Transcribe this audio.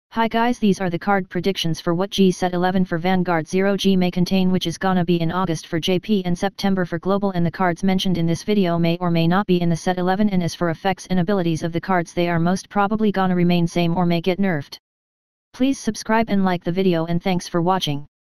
Hi guys, these are the card predictions for what G Set 11 for Vanguard Zero G may contain, which is gonna be in August for JP and September for Global, and the cards mentioned in this video may or may not be in the set 11, and as for effects and abilities of the cards, they are most probably gonna remain same or may get nerfed. Please subscribe and like the video, and thanks for watching.